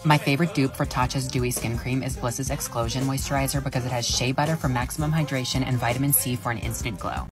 My favorite dupe for Tatcha's Dewy Skin Cream is Bliss's Explosion Moisturizer because it has shea butter for maximum hydration and vitamin C for an instant glow.